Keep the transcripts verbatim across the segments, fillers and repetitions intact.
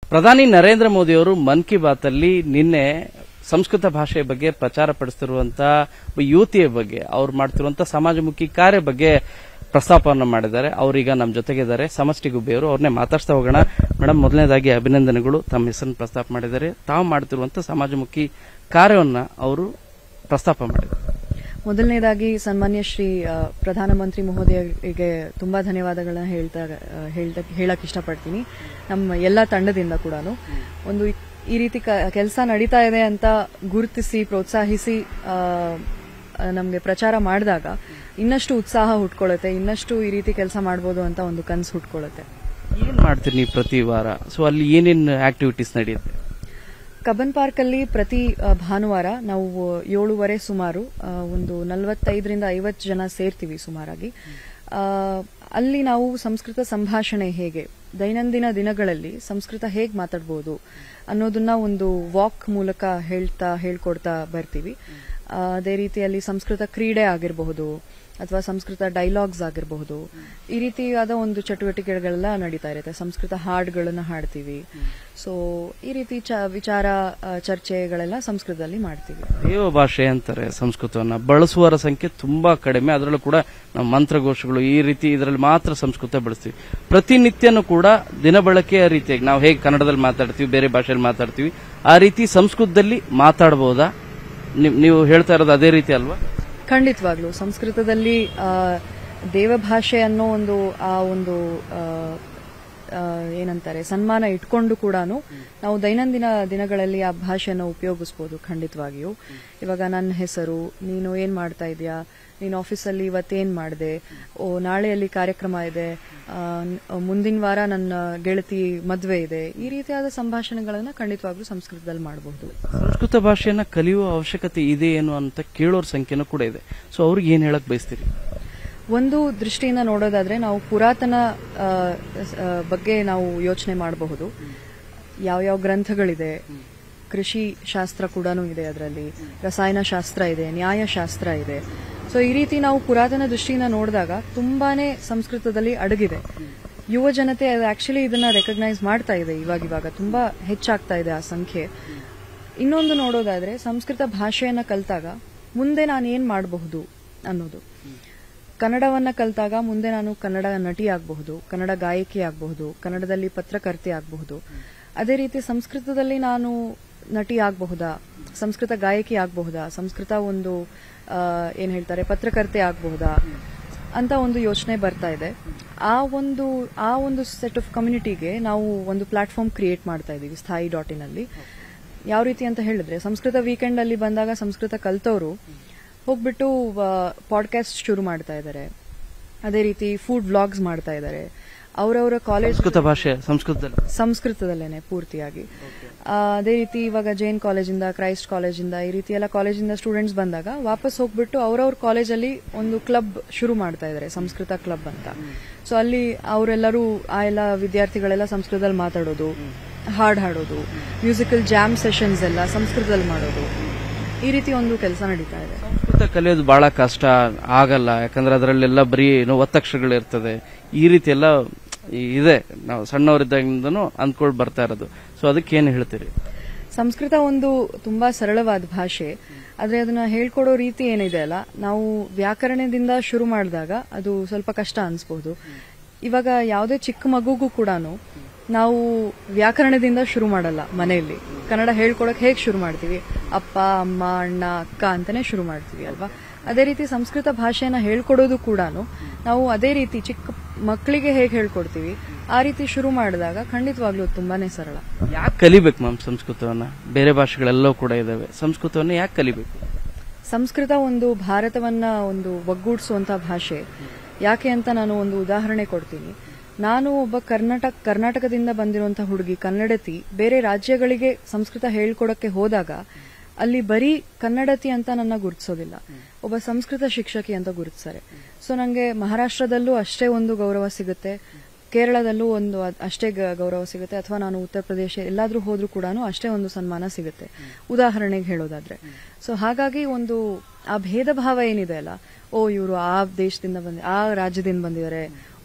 ಪ್ರಧಾನಿ ನರೇಂದ್ರ ಮೋದಿ ಅವರು ಮನ್ ಕಿ ಬಾತ್ ಅಲ್ಲಿ ನಿನ್ನೆ ಸಂಸ್ಕೃತ ಭಾಷೆಯ ಬಗ್ಗೆ ಪ್ರಚಾರ ಪಡಿಸುತ್ತಿರುವಂತಹ ಯುವತಿಯ ಬಗ್ಗೆ ಅವ್ರು ಮಾಡ್ತಿರುವಂತಹ ಸಮಾಜಮುಖಿ ಕಾರ್ಯ ಬಗ್ಗೆ ಪ್ರಸ್ತಾಪವನ್ನು ಮಾಡಿದ್ದಾರೆ. ಅವರೀಗ ನಮ್ಮ ಜೊತೆಗಿದ್ದಾರೆ. ಸಮಷ್ಟಿ ಗುಬ್ಬಿಯವರು, ಅವ್ರನ್ನೇ ಮಾತಾಡ್ತಾ ಹೋಗೋಣ. ಮೇಡಮ್, ಮೊದಲನೇದಾಗಿ ಅಭಿನಂದನೆಗಳು. ತಮ್ಮ ಹೆಸರನ್ನು ಪ್ರಸ್ತಾಪ ಮಾಡಿದ್ದಾರೆ. ತಾವು ಮಾಡ್ತಿರುವಂತಹ ಸಮಾಜಮುಖಿ ಕಾರ್ಯವನ್ನ ಅವರು ಪ್ರಸ್ತಾಪ ಮಾಡಿದ್ದಾರೆ. ಮೊದಲನೇದಾಗಿ ಸನ್ಮಾನ್ಯ ಶ್ರೀ ಪ್ರಧಾನಮಂತ್ರಿ ಮಹೋದಯರಿಗೆ ತುಂಬಾ ಧನ್ಯವಾದಗಳನ್ನ ಹೇಳ್ತಾ ಹೇಳಕ್ ಇಷ್ಟಪಡ್ತೀನಿ. ನಮ್ಮ ಎಲ್ಲ ತಂಡದಿಂದ ಕೂಡ ಒಂದು ಈ ರೀತಿ ಕೆಲಸ ನಡೀತಾ ಇದೆ ಅಂತ ಗುರುತಿಸಿ ಪ್ರೋತ್ಸಾಹಿಸಿ ನಮಗೆ ಪ್ರಚಾರ ಮಾಡಿದಾಗ ಇನ್ನಷ್ಟು ಉತ್ಸಾಹ ಹುಟ್ಕೊಳ್ಳುತ್ತೆ, ಇನ್ನಷ್ಟು ಈ ರೀತಿ ಕೆಲಸ ಮಾಡಬಹುದು ಅಂತ ಒಂದು ಕನಸು ಹುಟ್ಕೊಳ್ಳುತ್ತೆ. ಏನ್ ಮಾಡ್ತೀರಿ ನೀವು ಪ್ರತಿ ವಾರ? ಸೊ ಅಲ್ಲಿ ಏನೇನು ಆಕ್ಟಿವಿಟೀಸ್ ನಡೆಯುತ್ತೆ? ಕಬ್ಬನ್ ಪಾರ್ಕ್ ಅಲ್ಲಿ ಪ್ರತಿ ಭಾನುವಾರ ನಾವು ಏಳುವರೆ ಸುಮಾರು ಒಂದು ನಲವತ್ತೈದರಿಂದ ಐವತ್ತು ಜನ ಸೇರ್ತೀವಿ ಸುಮಾರಾಗಿ. ಅಲ್ಲಿ ನಾವು ಸಂಸ್ಕೃತ ಸಂಭಾಷಣೆ ಹೇಗೆ ದೈನಂದಿನ ದಿನಗಳಲ್ಲಿ ಸಂಸ್ಕೃತ ಹೇಗೆ ಮಾತಾಡಬಹುದು ಅನ್ನೋದನ್ನ ಒಂದು ವಾಕ್ ಮೂಲಕ ಹೇಳ್ತಾ ಹೇಳ್ಕೊಡ್ತಾ ಬರ್ತೀವಿ. ಅದೇ ರೀತಿಯಲ್ಲಿ ಸಂಸ್ಕೃತ ಕ್ರೀಡೆ ಆಗಿರಬಹುದು ಅಥವಾ ಸಂಸ್ಕೃತ ಡೈಲಾಗ್ಸ್ ಆಗಿರಬಹುದು, ಈ ರೀತಿಯಾದ ಒಂದು ಚಟುವಟಿಕೆಗಳೆಲ್ಲ ನಡೀತಾ ಇರುತ್ತೆ. ಸಂಸ್ಕೃತ ಹಾಡುಗಳನ್ನ ಹಾಡ್ತೀವಿ. ಸೊ ಈ ರೀತಿ ವಿಚಾರ ಚರ್ಚೆಗಳೆಲ್ಲ ಸಂಸ್ಕೃತದಲ್ಲಿ ಮಾಡ್ತೀವಿ. ದೇವ ಭಾಷೆ ಅಂತಾರೆ ಸಂಸ್ಕೃತವನ್ನ, ಬಳಸುವವರ ಸಂಖ್ಯೆ ತುಂಬಾ ಕಡಿಮೆ. ಅದರಲ್ಲೂ ಕೂಡ ನಮ್ಮ ಮಂತ್ರಘೋಷಗಳು ಈ ರೀತಿ ಇದರಲ್ಲಿ ಮಾತ್ರ ಸಂಸ್ಕೃತ ಬಳಸ್ತೀವಿ. ಪ್ರತಿನಿತ್ಯನೂ ಕೂಡ ದಿನಬಳಕೆಯ ರೀತಿಯಾಗಿ ನಾವು ಹೇಗೆ ಕನ್ನಡದಲ್ಲಿ ಮಾತಾಡ್ತೀವಿ, ಬೇರೆ ಭಾಷೆಯಲ್ಲಿ ಮಾತಾಡ್ತೀವಿ, ಆ ರೀತಿ ಸಂಸ್ಕೃತದಲ್ಲಿ ಮಾತಾಡಬಹುದಾ? ನೀವು ಹೇಳ್ತಾ ಇರೋದು ಅದೇ ರೀತಿ ಅಲ್ವಾ? ಖಂಡಿತವಾಗ್ಲೂ ಸಂಸ್ಕೃತದಲ್ಲಿ ದೇವಭಾಷೆ ಅನ್ನೋ ಒಂದು ಆ ಒಂದು ಏನಂತಾರೆ ಸನ್ಮಾನ ಇಟ್ಕೊಂಡು ಕೂಡ ನಾವು ದೈನಂದಿನ ದಿನಗಳಲ್ಲಿ ಆ ಭಾಷೆಯನ್ನು ಉಪಯೋಗಿಸಬಹುದು. ಖಂಡಿತವಾಗಿಯೂ ಇವಾಗ ನನ್ನ ಹೆಸರು, ನೀನು ಏನ್ ಮಾಡ್ತಾ ಇದೀಯಾ, ನೀನು ಆಫೀಸಲ್ಲಿ ಇವತ್ತೇನ್ ಮಾಡಿದೆ, ಓ ನಾಳೆಯಲ್ಲಿ ಕಾರ್ಯಕ್ರಮ ಇದೆ, ಮುಂದಿನ ವಾರ ನನ್ನ ಗೆಳತಿ ಮದುವೆ ಇದೆ, ಈ ರೀತಿಯಾದ ಸಂಭಾಷಣೆಗಳನ್ನ ಖಂಡಿತವಾಗ್ಲೂ ಸಂಸ್ಕೃತದಲ್ಲಿ ಮಾಡಬಹುದು. ಸಂಸ್ಕೃತ ಭಾಷೆಯನ್ನ ಕಲಿಯುವ ಅವಶ್ಯಕತೆ ಇದೆ ಏನು ಅಂತ ಕೇಳೋರ ಸಂಖ್ಯೆನೂ ಕೂಡ ಇದೆ. ಸೊ ಅವ್ರಿಗೆ ಏನ್ ಹೇಳಕ್ ಬಯಸ್ತೀರಿ? ಒಂದು ದೃಷ್ಟಿಯಿಂದ ನೋಡೋದಾದ್ರೆ ನಾವು ಪುರಾತನ ಬಗ್ಗೆ ನಾವು ಯೋಚನೆ ಮಾಡಬಹುದು. ಯಾವ್ಯಾವ ಗ್ರಂಥಗಳಿದೆ, ಕೃಷಿ ಶಾಸ್ತ್ರ ಕೂಡ ಇದೆ, ಅದರಲ್ಲಿ ರಸಾಯನ ಶಾಸ್ತ್ರ ಇದೆ, ನ್ಯಾಯಶಾಸ್ತ್ರ ಇದೆ. ಸೊ ಈ ರೀತಿ ನಾವು ಪುರಾತನ ದೃಷ್ಟಿಯಿಂದ ನೋಡಿದಾಗ ತುಂಬಾನೇ ಸಂಸ್ಕೃತದಲ್ಲಿ ಅಡಗಿದೆ. ಯುವ ಜನತೆ ಆಕ್ಚುಲಿ ಇದನ್ನ ರೆಕಗ್ನೈಸ್ ಮಾಡ್ತಾ ಇದೆ. ಇವಾಗ ಇವಾಗ ತುಂಬಾ ಹೆಚ್ಚಾಗ್ತಾ ಇದೆ ಆ ಸಂಖ್ಯೆ. ಇನ್ನೊಂದು ನೋಡೋದಾದ್ರೆ ಸಂಸ್ಕೃತ ಭಾಷೆಯನ್ನ ಕಲಿತಾಗ ಮುಂದೆ ನಾನು ಏನ್ ಮಾಡಬಹುದು ಅನ್ನೋದು. ಕನ್ನಡವನ್ನ ಕಲಿತಾಗ ಮುಂದೆ ನಾನು ಕನ್ನಡ ನಟಿ ಆಗಬಹುದು, ಕನ್ನಡ ಗಾಯಕಿ ಆಗಬಹುದು, ಕನ್ನಡದಲ್ಲಿ ಪತ್ರಕರ್ತೆ ಆಗಬಹುದು. ಅದೇ ರೀತಿ ಸಂಸ್ಕೃತದಲ್ಲಿ ನಾನು ನಟಿ ಆಗಬಹುದಾ, ಸಂಸ್ಕೃತ ಗಾಯಕಿ ಆಗಬಹುದಾ, ಸಂಸ್ಕೃತ ಒಂದು ಏನ್ ಹೇಳ್ತಾರೆ ಪತ್ರಕರ್ತೆ ಆಗಬಹುದಾ ಅಂತ ಒಂದು ಯೋಚನೆ ಬರ್ತಾ ಇದೆ. ಆ ಒಂದು ಆ ಒಂದು ಸೆಟ್ ಆಫ್ ಕಮ್ಯುನಿಟಿಗೆ ನಾವು ಒಂದು ಪ್ಲಾಟ್ಫಾರ್ಮ್ ಕ್ರಿಯೇಟ್ ಮಾಡ್ತಾ ಇದೀವಿ ಸ್ಥಾಯಿ ಡಾಟ್ ಇನ್ ಅಲ್ಲಿ. ಯಾವ ರೀತಿ ಅಂತ ಹೇಳಿದ್ರೆ ಸಂಸ್ಕೃತ ವೀಕೆಂಡ್ ಅಲ್ಲಿ ಬಂದಾಗ ಸಂಸ್ಕೃತ ಕಲ್ತವರು ಹೋಗ್ಬಿಟ್ಟು ಪಾಡ್ಕಾಸ್ಟ್ ಶುರು ಮಾಡ್ತಾ ಇದ್ದಾರೆ. ಅದೇ ರೀತಿ ಫುಡ್ ವ್ಲಾಗ್ಸ್ ಮಾಡ್ತಾ ಇದ್ದಾರೆ. ಅವರವರ ಕಾಲೇಜ್ ಭಾಷೆ ಸಂಸ್ಕೃತದಲ್ಲಿ ಸಂಸ್ಕೃತದಲ್ಲೇನೆ ಪೂರ್ತಿಯಾಗಿ. ಅದೇ ರೀತಿ ಇವಾಗ ಜೈನ್ ಕಾಲೇಜಿಂದ, ಕ್ರೈಸ್ಟ್ ಕಾಲೇಜಿಂದ, ಈ ರೀತಿ ಎಲ್ಲ ಕಾಲೇಜಿಂದ ಸ್ಟೂಡೆಂಟ್ಸ್ ಬಂದಾಗ ವಾಪಸ್ ಹೋಗ್ಬಿಟ್ಟು ಅವರವ್ರ ಕಾಲೇಜಲ್ಲಿ ಒಂದು ಕ್ಲಬ್ ಶುರು ಮಾಡ್ತಾ ಇದ್ದಾರೆ, ಸಂಸ್ಕೃತ ಕ್ಲಬ್ ಅಂತ. ಸೊ ಅಲ್ಲಿ ಅವರೆಲ್ಲರೂ ಆ ಎಲ್ಲ ವಿದ್ಯಾರ್ಥಿಗಳೆಲ್ಲ ಸಂಸ್ಕೃತದಲ್ಲಿ ಮಾತಾಡೋದು, ಹಾಡ್ ಹಾಡೋದು, ಮ್ಯೂಸಿಕಲ್ ಜಾಮ್ ಸೆಷನ್ಸ್ ಎಲ್ಲ ಸಂಸ್ಕೃತದಲ್ಲಿ ಮಾಡೋದು, ಈ ರೀತಿ ಒಂದು ಕೆಲಸ ನಡೀತಾ ಇದೆ. ಸಂಸ್ಕೃತ ಕಲಿಯೋದು ಬಹಳ ಕಷ್ಟ ಆಗಲ್ಲ, ಯಾಕಂದ್ರೆ ಅದರಲ್ಲೆಲ್ಲ ಬರೀ ಒತ್ತಕ್ಷರಗಳಿರ್ತದೆ, ಈ ರೀತಿ ಎಲ್ಲ ಇದೆ. ನಾವು ಸಣ್ಣವರಿದ್ದಾಗಿಂದನೂ ಅಂದ್ಕೊಂಡು ಬರ್ತಾ ಇರೋದು. ಸೊ ಅದಕ್ಕೆ ಏನು ಹೇಳ್ತೀರಿ? ಸಂಸ್ಕೃತ ಒಂದು ತುಂಬಾ ಸರಳವಾದ ಭಾಷೆ, ಆದ್ರೆ ಅದನ್ನ ಹೇಳ್ಕೊಡೋ ರೀತಿ ಏನಿದೆ ಅಲ್ಲ, ನಾವು ವ್ಯಾಕರಣದಿಂದ ಶುರು ಮಾಡಿದಾಗ ಅದು ಸ್ವಲ್ಪ ಕಷ್ಟ ಅನ್ಸ್ಬಹುದು. ಇವಾಗ ಯಾವುದೇ ಚಿಕ್ಕ ಮಗುಗೂ ಕೂಡ ನಾವು ವ್ಯಾಕರಣದಿಂದ ಶುರು ಮಾಡಲ್ಲ. ಮನೆಯಲ್ಲಿ ಕನ್ನಡ ಹೇಳ್ಕೊಡಕ್ ಹೇಗೆ ಶುರು ಮಾಡ್ತೀವಿ, ಅಪ್ಪ, ಅಮ್ಮ, ಅಣ್ಣ, ಅಕ್ಕ ಅಂತಾನೆ ಶುರು ಮಾಡ್ತೀವಿ ಅಲ್ವಾ. ಅದೇ ರೀತಿ ಸಂಸ್ಕೃತ ಭಾಷೆನ ಹೇಳ್ಕೊಡೋದು ಕೂಡ ನಾವು ಅದೇ ರೀತಿ ಚಿಕ್ಕ ಮಕ್ಕಳಿಗೆ ಹೇಗೆ ಹೇಳ್ಕೊಡ್ತೀವಿ ಆ ರೀತಿ ಶುರು ಮಾಡಿದಾಗ ಖಂಡಿತವಾಗ್ಲೂ ತುಂಬಾನೇ ಸರಳ. ಯಾಕೆ ಕಲಿಬೇಕು ಮ್ಯಾಮ್ ಸಂಸ್ಕೃತವನ್ನ? ಬೇರೆ ಭಾಷೆಗಳೆಲ್ಲವೂ ಕೂಡ ಇದಾವೆ, ಸಂಸ್ಕೃತವನ್ನ ಯಾಕೆ ಕಲಿಬೇಕು? ಸಂಸ್ಕೃತ ಒಂದು ಭಾರತವನ್ನ ಒಂದು ಒಗ್ಗೂಡಿಸುವಂತಹ ಭಾಷೆ. ಯಾಕೆ ಅಂತ ನಾನು ಒಂದು ಉದಾಹರಣೆ ಕೊಡ್ತೀನಿ. ನಾನು ಒಬ್ಬ ಕರ್ನಾಟಕ ಕರ್ನಾಟಕದಿಂದ ಬಂದಿರುವಂತಹ ಹುಡುಗಿ, ಕನ್ನಡತಿ, ಬೇರೆ ರಾಜ್ಯಗಳಿಗೆ ಸಂಸ್ಕೃತ ಹೇಳ್ಕೊಡಕ್ಕೆ ಹೋದಾಗ ಅಲ್ಲಿ ಬರೀ ಕನ್ನಡತಿ ಅಂತ ನನ್ನ ಗುರುತಿಸೋದಿಲ್ಲ, ಒಬ್ಬ ಸಂಸ್ಕೃತ ಶಿಕ್ಷಕಿ ಅಂತ ಗುರುತಿಸ್ತಾರೆ. ಸೊ ನಂಗೆ ಮಹಾರಾಷ್ಟ್ರದಲ್ಲೂ ಅಷ್ಟೇ ಒಂದು ಗೌರವ ಸಿಗುತ್ತೆ, ಕೇರಳದಲ್ಲೂ ಒಂದು ಅಷ್ಟೇ ಗೌರವ ಸಿಗುತ್ತೆ, ಅಥವಾ ನಾನು ಉತ್ತರ ಪ್ರದೇಶ ಎಲ್ಲಾದ್ರೂ ಹೋದ್ರೂ ಕೂಡ ಅಷ್ಟೇ ಒಂದು ಸನ್ಮಾನ ಸಿಗುತ್ತೆ, ಉದಾಹರಣೆಗೆ ಹೇಳೋದಾದ್ರೆ. ಸೊ ಹಾಗಾಗಿ ಒಂದು ಆ ಭೇದ ಭಾವ ಏನಿದೆ ಅಲ್ಲ, ಓ ಇವರು ಆ ದೇಶದಿಂದ ಬಂದ ಆ ರಾಜ್ಯದಿಂದ ಬಂದಿದ್ದಾರೆ, ಓ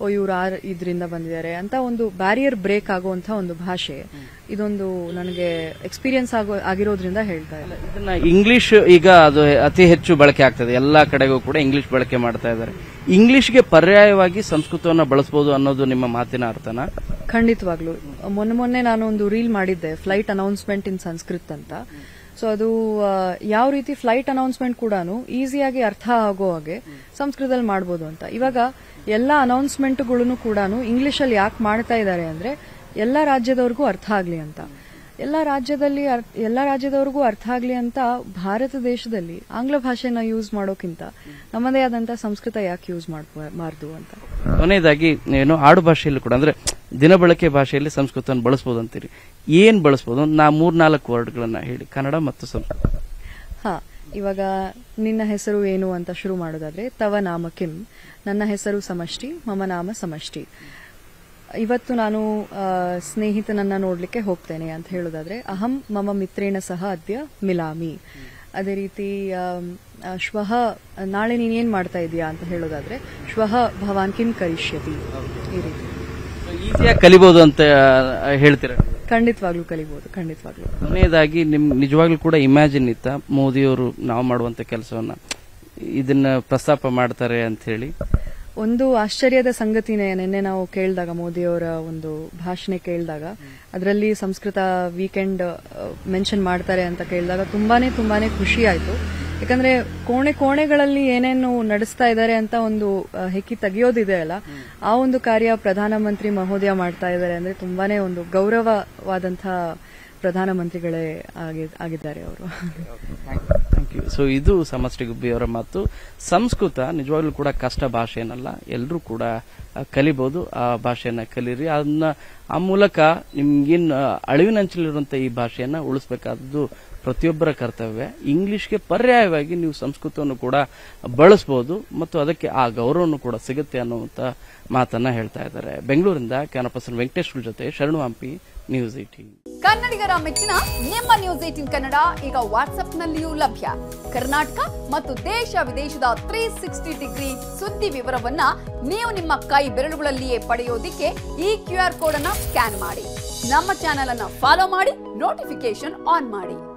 ಓ ಇವ್ರು ಆ ಇದರಿಂದ ಬಂದಿದ್ದಾರೆ ಅಂತ ಒಂದು ಬ್ಯಾರಿಯರ್ ಬ್ರೇಕ್ ಆಗುವಂತ ಒಂದು ಭಾಷೆ. ಇದೊಂದು ನನಗೆ ಎಕ್ಸ್ಪೀರಿಯನ್ಸ್ ಆಗೋ ಆಗಿರೋದ್ರಿಂದ ಹೇಳ್ತಾ ಇಲ್ಲ. ಇದನ್ನ ಇಂಗ್ಲಿಷ್ ಈಗ ಅದು ಅತಿ ಹೆಚ್ಚು ಬಳಕೆ ಆಗ್ತದೆ, ಎಲ್ಲಾ ಕಡೆಗೂ ಕೂಡ ಇಂಗ್ಲಿಷ್ ಬಳಕೆ ಮಾಡ್ತಾ ಇದ್ದಾರೆ. ಇಂಗ್ಲಿಷ್ಗೆ ಪರ್ಯಾಯವಾಗಿ ಸಂಸ್ಕೃತವನ್ನ ಬಳಸಬಹುದು ಅನ್ನೋದು ನಿಮ್ಮ ಮಾತಿನ ಅರ್ಥನಾ? ಖಂಡಿತವಾಗ್ಲು. ಮೊನ್ನೆ ಮೊನ್ನೆ ನಾನು ಒಂದು ರೀಲ್ ಮಾಡಿದ್ದೆ, ಫ್ಲೈಟ್ ಅನೌನ್ಸ್ಮೆಂಟ್ ಇನ್ ಸಂಸ್ಕೃತ್ ಅಂತ. ಸೊ ಅದು ಯಾವ ರೀತಿ ಫ್ಲೈಟ್ ಅನೌನ್ಸ್ಮೆಂಟ್ ಕೂಡ ಈಸಿಯಾಗಿ ಅರ್ಥ ಆಗೋ ಹಾಗೆ ಸಂಸ್ಕೃತದಲ್ಲಿ ಮಾಡಬಹುದು ಅಂತ. ಇವಾಗ ಎಲ್ಲಾ ಅನೌನ್ಸ್ಮೆಂಟ್ಗಳನ್ನು ಕೂಡ ಇಂಗ್ಲಿಷ್ ಅಲ್ಲಿ ಯಾಕೆ ಮಾಡ್ತಾ ಇದ್ದಾರೆ ಅಂದ್ರೆ ಎಲ್ಲ ರಾಜ್ಯದವ್ರಿಗೂ ಅರ್ಥ ಆಗ್ಲಿ ಅಂತ. ಎಲ್ಲ ರಾಜ್ಯದಲ್ಲಿ ಎಲ್ಲ ರಾಜ್ಯದವ್ರಿಗೂ ಅರ್ಥ ಆಗ್ಲಿ ಅಂತ ಭಾರತ ದೇಶದಲ್ಲಿ ಆಂಗ್ಲ ಭಾಷೆನ ಯೂಸ್ ಮಾಡೋಕ್ಕಿಂತ ನಮ್ಮದೇ ಆದಂತ ಸಂಸ್ಕೃತ ಯಾಕೆ ಯೂಸ್ ಮಾಡಬಾರ್ದು ಅಂತ. ಕೊನೆಯದಾಗಿ ಏನು ಆಡು ಭಾಷೆಯಲ್ಲಿ ಕೂಡ ಅಂದ್ರೆ ದಿನಬಳಕೆ ಭಾಷೆಯಲ್ಲಿ ಸಂಸ್ಕೃತವನ್ನು ಬಳಸಬಹುದು ಅಂತೀರಿ, ಏನ್ ಬಳಸಬಹುದು? ನಾ ಮೂರ್ನಾಲ್ಕು ವರ್ಡ್ಗಳನ್ನ ಹೇಳಿ, ಕನ್ನಡ ಮತ್ತು ಸಂಸ್ಕೃತ. ಹಾ, ಇವಾಗ ನಿನ್ನ ಹೆಸರು ಏನು ಅಂತ ಶುರು ಮಾಡೋದಾದ್ರೆ ತವ ನಾಮ ಕಿಂ, ನನ್ನ ಹೆಸರು ಸಮಷ್ಟಿ, ಮಮ ನಾಮ ಸಮಷ್ಟಿ. ಇವತ್ತು ನಾನು ಸ್ನೇಹಿತನನ್ನ ನೋಡ್ಲಿಕ್ಕೆ ಹೋಗ್ತೇನೆ ಅಂತ ಹೇಳೋದಾದ್ರೆ ಅಹಂ ಮಮ ಮಿತ್ರೇಣ ಸಹ ಅದ್ಯ ಮಿಲಾಮಿ. ಅದೇ ರೀತಿ ಶ್ವಃ, ನಾಳೆ ನೀನೇನ್ ಮಾಡ್ತಾ ಇದೀಯಾ ಅಂತ ಹೇಳೋದಾದ್ರೆ ಶ್ವಃ ಭವಾನ್ ಕಿಂ ಕರಿಷ್ಯತಿ. ಈ ರೀತಿ ಈಸಿಯಾಗಿ ಕಲಿಬಹುದು ಅಂತ ಹೇಳ್ತೀರಾ? ಖಂಡಿತವಾಗ್ಲೂ ಕಲಿಬಹುದು, ಖಂಡಿತವಾಗ್ಲೂ. ಕೊನೆಯದಾಗಿ ನಿಮ್ ನಿಜವಾಗ್ಲೂ ಕೂಡ ಇಮ್ಯಾಜಿನ್ ಇತ್ತ ಮೋದಿಯವರು ನಾವು ಮಾಡುವಂತ ಕೆಲಸವನ್ನ ಇದನ್ನ ಪ್ರಸ್ತಾಪ ಮಾಡ್ತಾರೆ ಅಂತ ಹೇಳಿ? ಒಂದು ಆಶ್ಚರ್ಯದ ಸಂಗತಿನೇ, ನಿನ್ನೆ ನಾವು ಕೇಳಿದಾಗ ಮೋದಿಯವರ ಒಂದು ಭಾಷಣ ಕೇಳಿದಾಗ ಅದರಲ್ಲಿ ಸಂಸ್ಕೃತ ವೀಕೆಂಡ್ ಮೆನ್ಷನ್ ಮಾಡ್ತಾರೆ ಅಂತ ಕೇಳಿದಾಗ ತುಂಬಾನೇ ತುಂಬಾನೇ ಖುಷಿ ಆಯ್ತು. ಯಾಕಂದ್ರೆ ಕೋಣೆ ಕೋಣೆಗಳಲ್ಲಿ ಏನೇನು ನಡೆಸ್ತಾ ಇದ್ದಾರೆ ಅಂತ ಒಂದು ಹೆಕ್ಕಿ ತೆಗೆಯೋದಿದೆ ಅಲ್ಲ, ಆ ಒಂದು ಕಾರ್ಯ ಪ್ರಧಾನಮಂತ್ರಿ ಮಹೋದಯ ಮಾಡ್ತಾ ಇದ್ದಾರೆ ಅಂದ್ರೆ ತುಂಬಾನೇ ಒಂದು ಗೌರವವಾದಂತಹ ಪ್ರಧಾನಮಂತ್ರಿಗಳೇ ಆಗಿದ್ದಾರೆ ಅವರು. ಸೊ ಇದು ಸಮಷ್ಟಿ ಗುಬ್ಬಿಯವರ ಮಾತು. ಸಂಸ್ಕೃತ ನಿಜವಾಗ್ಲೂ ಕೂಡ ಕಷ್ಟ ಭಾಷೆ ಏನಲ್ಲ, ಎಲ್ಲರೂ ಕೂಡ ಕಲಿಬಹುದು. ಆ ಭಾಷೆಯನ್ನ ಕಲೀರಿ. ಅದನ್ನ ಆ ಮೂಲಕ ನಿಮ್ಗೇನ್ ಅಳಿವಿನಂಚಲಿರುವಂತಹ ಈ ಭಾಷೆಯನ್ನ ಉಳಿಸಬೇಕಾದದ್ದು ಪ್ರತಿಯೊಬ್ಬರ ಕರ್ತವ್ಯ. ಇಂಗ್ಲಿಷ್ಗೆ ಪರ್ಯಾಯವಾಗಿ ನೀವು ಸಂಸ್ಕೃತವನ್ನು ಕೂಡ ಬಳಸಬಹುದು ಮತ್ತು ಅದಕ್ಕೆ ಆ ಗೌರವವನ್ನು ಕೂಡ ಸಿಗುತ್ತೆ ಅನ್ನುವಂತ ಮಾತನ್ನ ಹೇಳ್ತಾ ಇದ್ದಾರೆ. ಬೆಂಗಳೂರಿಂದ ಕ್ಯಾಮರಾ ಪರ್ಸನ್ ವೆಂಕಟೇಶ್ವರ ಜೊತೆ ಶರಣು ಹಂಪಿ, ನ್ಯೂಸ್ ಏಟೀನ್. ಕನ್ನಡಿಗರ ಮೆಚ್ಚಿನ ನಿಮ್ಮ ನ್ಯೂಸ್ ಏಟೀನ್ ಕನ್ನಡ ಈಗ ವಾಟ್ಸ್ಆಪ್ನಲ್ಲಿಯೂ ಲಭ್ಯ. ಕರ್ನಾಟಕ ಮತ್ತು ದೇಶ ವಿದೇಶದ ತ್ರೀ ಸಿಕ್ಸ್ಟಿ ಡಿಗ್ರಿ ಸುದ್ದಿ ವಿವರವನ್ನ ನೀವು ನಿಮ್ಮ ಕೈ ಬೆರಳುಗಳಲ್ಲಿಯೇ ಪಡೆಯೋದಿಕ್ಕೆ ಈ ಕ್ಯೂ ಆರ್ ಕೋಡ್ ಅನ್ನ ಸ್ಕ್ಯಾನ್ ಮಾಡಿ. ನಮ್ಮ ಚಾನೆಲ್ ಅನ್ನ ಫಾಲೋ ಮಾಡಿ, ನೋಟಿಫಿಕೇಶನ್ ಆನ್ ಮಾಡಿ.